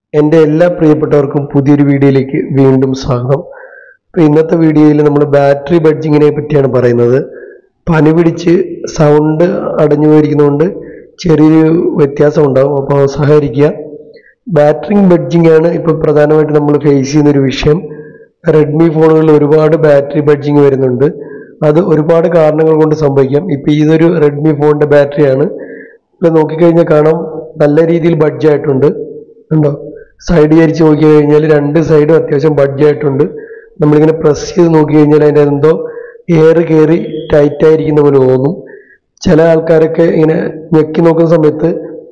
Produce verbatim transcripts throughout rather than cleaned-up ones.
എൻ്റെ എല്ലാ പ്രിയപ്പെട്ടവർക്കും പുതിയൊരു വീഡിയോയിലേക്ക് വീണ്ടും സ്വാഗതം. അപ്പോൾ ഇന്നത്തെ വീഡിയോയിൽ നമ്മൾ ബാറ്ററി ബഡ്ജിങ്ങിനെ പറ്റിയാണ് പറയുന്നത്. പനി പിടിച്ച് സൗണ്ട് അടഞ്ഞു പോയിരിക്കുന്നതുകൊണ്ട് ചെറിയൊരു വ്യത്യാസം ഉണ്ടാകും, അപ്പോൾ സഹകരിക്കുക. ബാറ്ററി ബഡ്ജിങ് ആണ് ഇപ്പോൾ പ്രധാനമായിട്ട് നമ്മൾ ഫേസ് ചെയ്യുന്നൊരു വിഷയം. റെഡ്മി ഫോണുകളിൽ ഒരുപാട് ബാറ്ററി ബഡ്ജിങ് വരുന്നുണ്ട്. അത് ഒരുപാട് കാരണങ്ങൾ കൊണ്ട് സംഭവിക്കാം. ഇപ്പോൾ ഇതൊരു റെഡ്മി ഫോണിൻ്റെ ബാറ്ററിയാണ്. ഇപ്പോൾ നോക്കിക്കഴിഞ്ഞാൽ കാണാം നല്ല രീതിയിൽ ബഡ്ജായിട്ടുണ്ട്. ഉണ്ടോ? സൈഡ് ചരിച്ച് നോക്കി കഴിഞ്ഞാൽ രണ്ട് സൈഡും അത്യാവശ്യം ബഡ്ജായിട്ടുണ്ട്. നമ്മളിങ്ങനെ പ്രസ് ചെയ്ത് നോക്കി കഴിഞ്ഞാൽ അതിൻ്റെ എന്തോ എയർ കയറി ടൈറ്റ് ആയിരിക്കുന്ന പോലെ തോന്നും. ചില ആൾക്കാരൊക്കെ ഇങ്ങനെ ഞെക്കി നോക്കുന്ന സമയത്ത്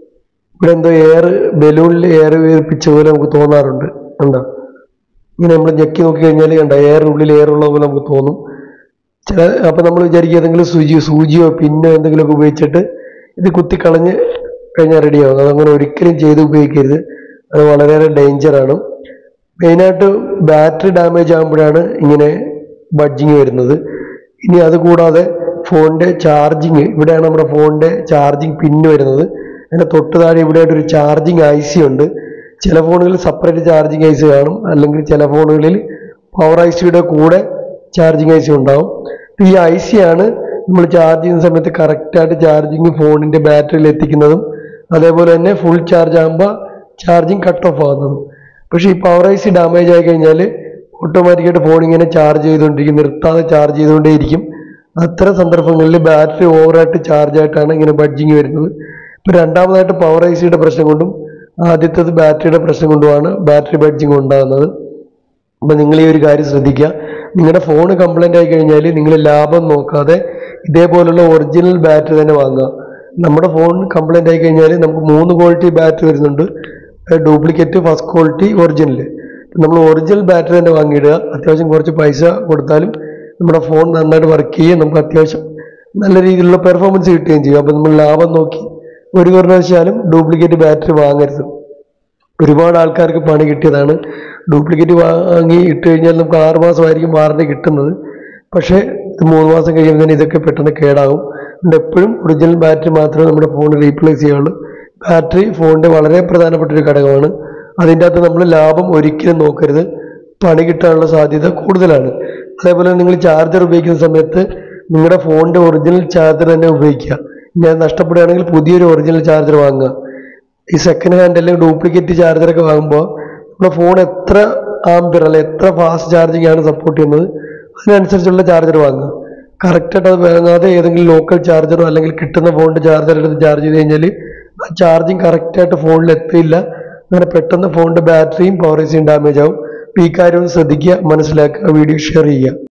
ഇവിടെ എന്തോ എയർ ബലൂണിൽ എയർ വീർപ്പിച്ച പോലെ നമുക്ക് തോന്നാറുണ്ട്. ഉണ്ടോ? ഇങ്ങനെ നമ്മൾ ഞെക്കി നോക്കി കഴിഞ്ഞാൽ കണ്ട എയർ ഉള്ളിൽ എയർ ഉള്ള പോലെ നമുക്ക് തോന്നും. ചില അപ്പം നമ്മൾ വിചാരിക്കുക ഏതെങ്കിലും സൂചി സൂചിയോ പിന്നോ എന്തെങ്കിലുമൊക്കെ ഉപയോഗിച്ചിട്ട് ഇത് കുത്തിക്കളഞ്ഞ് കഴിഞ്ഞാൽ റെഡിയാവും. അതങ്ങനെ ഒരിക്കലും ചെയ്ത് ഉപയോഗിക്കരുത്. അത് വളരെയേറെ ഡേഞ്ചറാണ്. മെയിനായിട്ട് ബാറ്ററി ഡാമേജ് ആകുമ്പോഴാണ് ഇങ്ങനെ ബഡ്ജിങ് വരുന്നത്. ഇനി അതുകൂടാതെ ഫോണിൻ്റെ ചാർജിങ്, ഇവിടെയാണ് നമ്മുടെ ഫോണിൻ്റെ ചാർജിങ് പിന്ന് വരുന്നത്. അതിൻ്റെ തൊട്ട് താഴെ ഇവിടെയായിട്ടൊരു ചാർജിങ് ഐ സി ഉണ്ട്. ചില ഫോണുകളിൽ സെപ്പറേറ്റ് ചാർജിങ് ഐ സി കാണും, അല്ലെങ്കിൽ ചില ഫോണുകളിൽ പവർ ഐ സിയുടെ കൂടെ ചാർജിങ് ഐ സി ഉണ്ടാവും. ഈ ഐ സി ആണ് നമ്മൾ ചാർജ് ചെയ്യുന്ന സമയത്ത് കറക്റ്റായിട്ട് ചാർജിങ് ഫോണിൻ്റെ ബാറ്ററിയിൽ എത്തിക്കുന്നതും അതേപോലെ തന്നെ ഫുൾ ചാർജ് ആകുമ്പോൾ ചാർജിങ് കട്ട് ഓഫ് ആകുന്നതും. പക്ഷേ ഈ പവർ ഐ സി ഡാമേജ് ആയി കഴിഞ്ഞാൽ ഓട്ടോമാറ്റിക്കായിട്ട് ഫോൺ ഇങ്ങനെ ചാർജ് ചെയ്തുകൊണ്ടിരിക്കും, നിർത്താതെ ചാർജ് ചെയ്തുകൊണ്ടേയിരിക്കും. അത്തരം സന്ദർഭങ്ങളിൽ ബാറ്ററി ഓവറായിട്ട് ചാർജ് ആയിട്ടാണ് ഇങ്ങനെ ബഡ്ജിങ് വരുന്നത്. ഇപ്പോൾ രണ്ടാമതായിട്ട് പവർ ഐ സിയുടെ പ്രശ്നം കൊണ്ടും ആദ്യത്തേത് ബാറ്ററിയുടെ പ്രശ്നം കൊണ്ടുമാണ് ബാറ്ററി ബഡ്ജിങ് ഉണ്ടാകുന്നത്. അപ്പോൾ നിങ്ങൾ ഈ ഒരു കാര്യം ശ്രദ്ധിക്കുക. നിങ്ങളുടെ ഫോൺ കംപ്ലൈൻ്റ് ആയി കഴിഞ്ഞാൽ നിങ്ങൾ ലാഭം നോക്കാതെ ഇതേപോലുള്ള ഒറിജിനൽ ബാറ്ററി തന്നെ വാങ്ങുക. നമ്മുടെ ഫോൺ കംപ്ലൈൻ്റ് ആയി കഴിഞ്ഞാൽ നമുക്ക് മൂന്ന് ക്വാളിറ്റി ബാറ്ററി വരുന്നുണ്ട്: ഡ്യൂപ്ലിക്കേറ്റ്, ഫസ്റ്റ് ക്വാളിറ്റി, ഒറിജിനൽ. നമ്മൾ ഒറിജിനൽ ബാറ്ററി തന്നെ വാങ്ങിയിടുക. അത്യാവശ്യം കുറച്ച് പൈസ കൊടുത്താലും നമ്മുടെ ഫോൺ നന്നായിട്ട് വർക്ക് ചെയ്യുകയും നമുക്ക് അത്യാവശ്യം നല്ല രീതിയിലുള്ള പെർഫോമൻസ് കിട്ടുകയും ചെയ്യും. അപ്പോൾ നമ്മൾ ലാഭം നോക്കി ഒരു കാരണവശാലും ഡ്യൂപ്ലിക്കേറ്റ് ബാറ്ററി വാങ്ങരുത്. ഒരുപാട് ആൾക്കാർക്ക് പണി കിട്ടിയതാണ്. ഡ്യൂപ്ലിക്കേറ്റ് വാങ്ങി ഇട്ട് കഴിഞ്ഞാൽ നമുക്ക് ആറ് മാസമായിരിക്കും വാറണ്ടി കിട്ടുന്നത്. പക്ഷേ ഇത് മൂന്ന് മാസം കഴിയുമ്പോൾ തന്നെ ഇതൊക്കെ പെട്ടെന്ന് കേടാകും. അതുകൊണ്ട് എപ്പോഴും ഒറിജിനൽ ബാറ്ററി മാത്രമേ നമ്മുടെ ഫോൺ റീപ്ലേസ് ചെയ്യുള്ളൂ. ബാറ്ററി ഫോണിൻ്റെ വളരെ പ്രധാനപ്പെട്ട ഒരു ഘടകമാണ്. അതിൻ്റെ അകത്ത് നമ്മൾ ലാഭം ഒരിക്കലും നോക്കരുത്. പണി കിട്ടാനുള്ള സാധ്യത കൂടുതലാണ്. അതേപോലെ നിങ്ങൾ ചാർജർ ഉപയോഗിക്കുന്ന സമയത്ത് നിങ്ങളുടെ ഫോണിൻ്റെ ഒറിജിനൽ ചാർജർ തന്നെ ഉപയോഗിക്കുക. ഞാൻ നഷ്ടപ്പെടുകയാണെങ്കിൽ പുതിയൊരു ഒറിജിനൽ ചാർജർ വാങ്ങുക. ഈ സെക്കൻഡ് ഹാൻഡ് അല്ലെങ്കിൽ ഡ്യൂപ്ലിക്കേറ്റ് ചാർജറൊക്കെ വാങ്ങുമ്പോൾ നമ്മുടെ ഫോൺ എത്ര ആംപിയർ അല്ലെങ്കിൽ എത്ര ഫാസ്റ്റ് ചാർജിങ് ആണ് സപ്പോർട്ട് ചെയ്യുന്നത് അതിനനുസരിച്ചുള്ള ചാർജർ വാങ്ങുക. കറക്റ്റായിട്ട് അത് വാങ്ങാതെ ഏതെങ്കിലും ലോക്കൽ ചാർജറോ അല്ലെങ്കിൽ കിട്ടുന്ന ഫോണിൻ്റെ ചാർജർ എടുത്ത് ചാർജ് ചെയ്ത് കഴിഞ്ഞാൽ ആ ചാർജിങ് കറക്റ്റായിട്ട് ഫോണിൽ എത്തിയില്ല. അങ്ങനെ പെട്ടെന്ന് ഫോണിൻ്റെ ബാറ്ററിയും പവർ ഐ സിയും ഡാമേജ് ആവും. അപ്പോൾ ഈ കാര്യം ശ്രദ്ധിക്കുക, മനസ്സിലാക്കുക, വീഡിയോ ഷെയർ ചെയ്യുക.